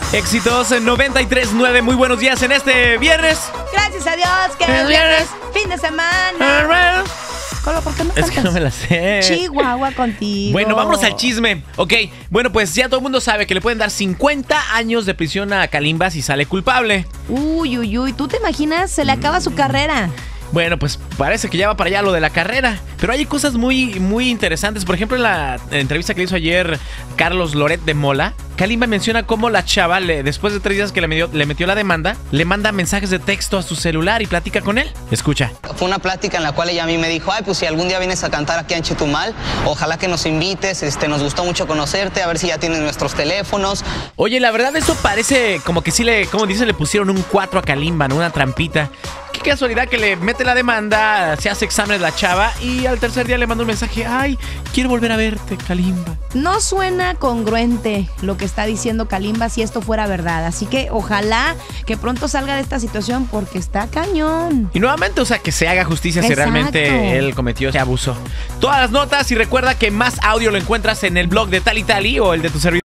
Éxitos en 93.9. Muy buenos días en este viernes. Gracias a Dios que es viernes, fin de semana. Colo, ¿por qué no cantas? Es que no me la sé. Chihuahua contigo. Bueno, vámonos al chisme. Ok, bueno, pues ya todo el mundo sabe que le pueden dar 50 años de prisión a Kalimba si sale culpable. Uy, ¿tú te imaginas? Se le acaba su carrera. Bueno, pues parece que ya va para allá lo de la carrera. Pero hay cosas muy interesantes. Por ejemplo, en la entrevista que le hizo ayer Carlos Loret de Mola, Kalimba menciona cómo la chava, después de 3 días que le metió la demanda, le manda mensajes de texto a su celular y platica con él. Escucha. Fue una plática en la cual ella a mí me dijo, ay, pues si algún día vienes a cantar aquí en Chetumal, ojalá que nos invites, nos gustó mucho conocerte, a ver si ya tienes nuestros teléfonos. Oye, la verdad eso parece como que sí como dicen, le pusieron un 4 a Kalimba, ¿no? Una trampita. Qué casualidad que le mete la demanda, se hace exámenes la chava y al tercer día le manda un mensaje, ay, quiero volver a verte, Kalimba. No suena congruente lo que está diciendo Kalimba si esto fuera verdad. Así que ojalá que pronto salga de esta situación porque está cañón. Y nuevamente, o sea, que se haga justicia. Exacto. Si realmente él cometió ese abuso. Todas las notas y recuerda que más audio lo encuentras en el blog de Tali Tali o el de tu servidor.